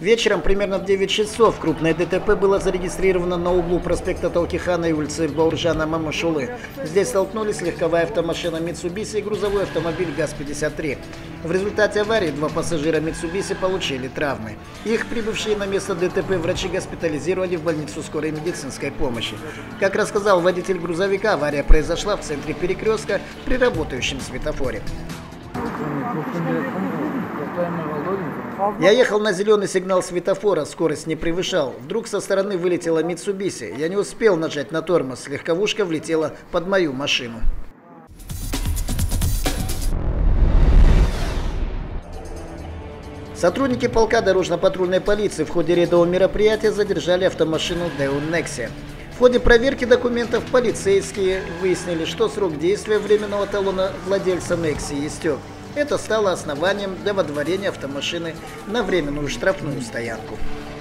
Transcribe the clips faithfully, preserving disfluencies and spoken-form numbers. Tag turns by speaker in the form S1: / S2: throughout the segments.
S1: Вечером, примерно в девять часов, крупное ДТП было зарегистрировано на углу проспекта Толкихана и улицы Бауржана Мамашулы. Здесь столкнулись легковая автомашина Mitsubishi и грузовой автомобиль ГАЗ пятьдесят три. В результате аварии два пассажира Mitsubishi получили травмы. Их прибывшие на место ДТП врачи госпитализировали в больницу скорой медицинской помощи. Как рассказал водитель грузовика, авария произошла в центре перекрестка при работающем светофоре. Я ехал на зеленый сигнал светофора, скорость не превышал. Вдруг со стороны вылетела Mitsubishi. Я не успел нажать на тормоз, легковушка влетела под мою машину. Сотрудники полка дорожно-патрульной полиции в ходе рейдового мероприятия задержали автомашину Daewoo Nexia. В ходе проверки документов полицейские выяснили, что срок действия временного талона владельца Nexia истек. Это стало основанием для водворения автомашины на временную штрафную стоянку.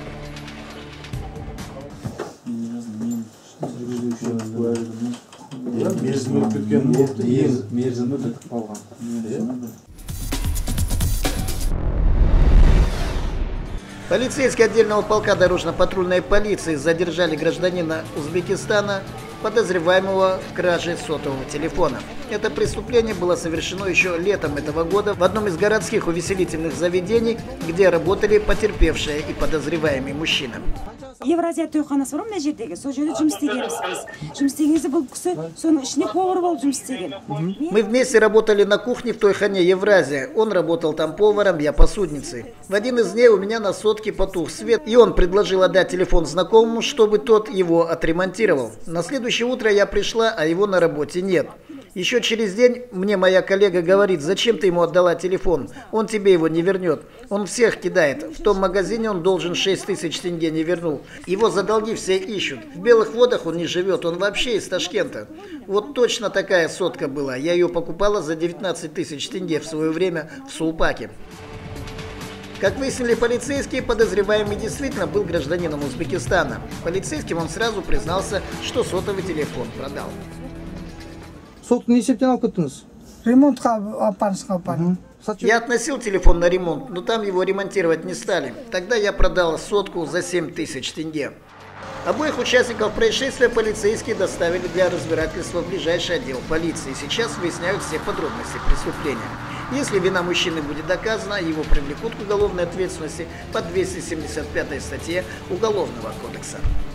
S1: Полицейские отдельного полка дорожно-патрульной полиции задержали гражданина Узбекистана, подозреваемого в краже сотового телефона. Это преступление было совершено еще летом этого года в одном из городских увеселительных заведений, где работали потерпевшие и подозреваемый мужчина.
S2: Евразия тойханасы бар, мына жердегі, сол жерде жұмыс істегенбіз біз. Жұмыс істегенде бұл кісі соның ішіне повар болып жұмыс істеген. Мы
S1: вместе работали на кухне в Тойхане Евразия. Он работал там поваром, я посудницей. В один из дней у меня на сотке потух свет, и он предложил отдать телефон знакомому, чтобы тот его отремонтировал. На следующее утро я пришла, а его на работе нет. Еще через день мне моя коллега говорит: зачем ты ему отдала телефон, он тебе его не вернет. Он всех кидает. В том магазине он должен шесть тысяч тенге не вернул. Его за долги все ищут. В Белых водах он не живет, он вообще из Ташкента. Вот точно такая сотка была. Я ее покупала за девятнадцать тысяч тенге в свое время в Сулпаке. Как выяснили полицейские, подозреваемый действительно был гражданином Узбекистана. Полицейским он сразу признался, что сотовый телефон продал. Я относил телефон на ремонт, но там его ремонтировать не стали. Тогда я продал сотку за семь тысяч тенге. Обоих участников происшествия полицейские доставили для разбирательства в ближайший отдел полиции. Сейчас выясняют все подробности преступления. Если вина мужчины будет доказана, его привлекут к уголовной ответственности по двести семьдесят пятой статье Уголовного кодекса.